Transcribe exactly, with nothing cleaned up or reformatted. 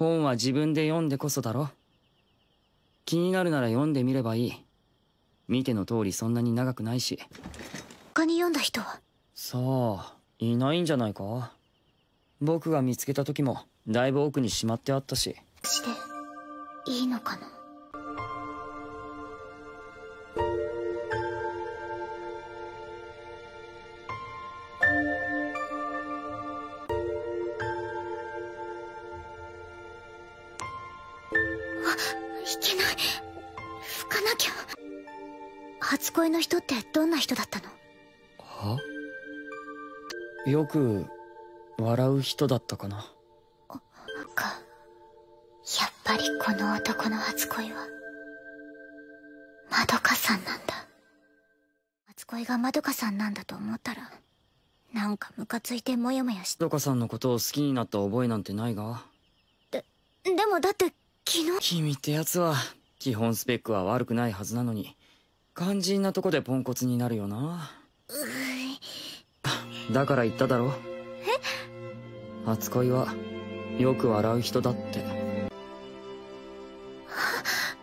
本は自分で読んでこそだろ。気になるなら読んでみればいい。見ての通りそんなに長くないし。 他に読んだ人は？ さあ、いないんじゃないか。僕が見つけた時もだいぶ奥にしまってあったし。 していいのかな。いけない、吹かなきゃ。初恋の人ってどんな人だったの？ は？よく笑う人だったかな。 か、やっぱりこの男の初恋はまどかさんなんだ。初恋がまどかさんなんだと思ったらなんかムカついてモヤモヤして。 まどかさんのことを好きになった覚えなんてないが。 で、でもだって昨日。 君ってやつは基本スペックは悪くないはずなのに肝心なとこでポンコツになるよな。だから言っただろ。 え？ 初恋はよく笑う人だって。